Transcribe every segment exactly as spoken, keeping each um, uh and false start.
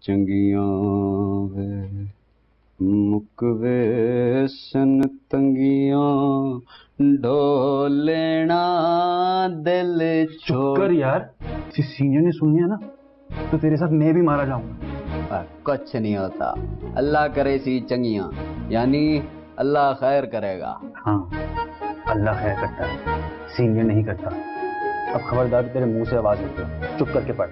چنگیاں وے مکوے سن تنگیاں ڈولینا دل چھوڑ کر یار سینئر نے سن لیا نا تو تیرے ساتھ میں بھی مارا جاؤں گا. کچھ نہیں ہوتا, اللہ کرے سی چنگیاں یعنی اللہ خیر کرے گا. ہاں اللہ خیر کرتا ہے, سینئر نہیں کرتا. اب خبردار تیرے منہ سے آواز نکلے, چپ کر کے پڑھ.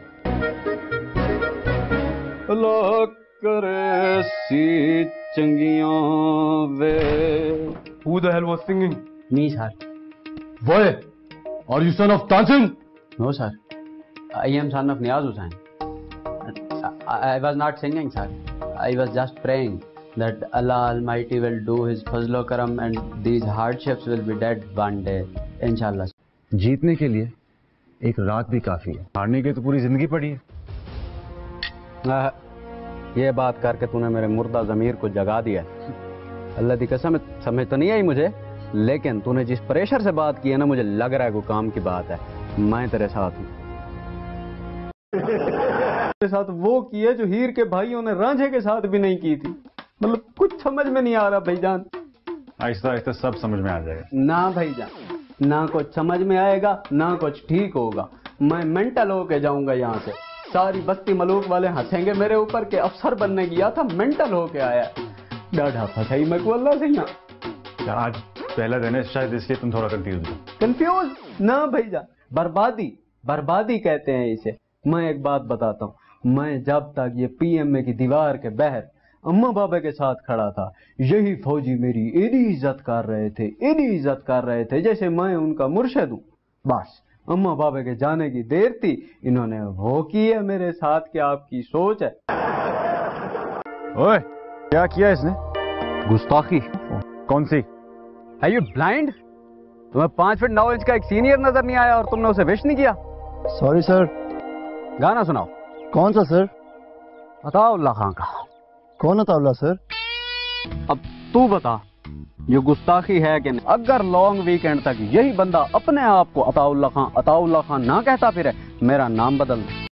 اللہ کرے سی چنگیاں وے. Who the hell was singing? Me, sir. Boy, are you son of Tansin? No, sir. I am son of Niyaz Hussain. I, I was not singing, sir. I was just praying that Allah Almighty will do His fazl karam and these hardships will be dead one day, inshallah. جیتنے کے لیے ایک رات بھی کافی ہے, ہارنے کے تو پوری زندگی پڑی ہے. یہ بات کر کے تو نے میرے مردہ ضمیر کو جگا دیا. اللہ دی قسم سمجھ تو نہیں آئی مجھے, لیکن تو نے جس پریشر سے بات کی ہے نا, مجھے لگ رہا ہے کوئی کام کی بات ہے. میں تیرے ساتھ ہوں. کے ساتھ وہ کی ہے جو ہیر کے بھائیوں نے رانجھے کے ساتھ بھی نہیں کی تھی. مطلب کچھ سمجھ میں نہیں آ رہا بھائی جان. آہستہ آہستہ سب سمجھ میں آ جائے گا. نہ بھائی جان, نہ کچھ سمجھ میں آئے گا نہ کچھ ٹھیک ہوگا. میں مینٹل ہو کے جاؤں گا یہاں سے. ساری بستی ملوک والے ہنسیں گے میرے اوپر کہ افسر بننے گیا تھا مینٹل ہو کے آیا. ڈاڈھا پھنسائی میں کو اللہ سے یہاں. آج پہلا دن ہے, شاید اس لیے تم تھوڑا کنفیوز ہو. کنفیوز نہ بھائی جان, بربادی بربادی کہتے ہیں اسے. میں ایک بات بتاتا ہوں, میں جب تک یہ پی ایم اے کی دیوار کے باہر اماں بابا کے ساتھ کھڑا تھا, یہی فوجی میری ایڈی عزت کر رہے تھے ایڈی عزت کر رہے تھے جیسے میں ان کا مرشد ہوں. بس اماں بابا کے جانے کی دیر تھی, انہوں نے وہ کی ہے میرے ساتھ کہ آپ کی سوچ ہے. اوئے کیا کیا اس نے؟ گستاخی. کون سی؟ Are you blind? تمہیں پانچ فٹ نو انچ کا ایک سینئر نظر نہیں آیا اور تم نے اسے وش نہیں کیا؟ Sorry sir. گانا سناؤ. کون سا سر؟ عطا اللہ خان کا. کون عطا اللہ سر؟ اب تو بتا یہ گستاخی ہے کہ نہیں؟ اگر لانگ ویکینڈ تک یہی بندہ اپنے آپ کو عطا اللہ خان عطا اللہ خان نہ کہتا پھرے, میرا نام بدل دے.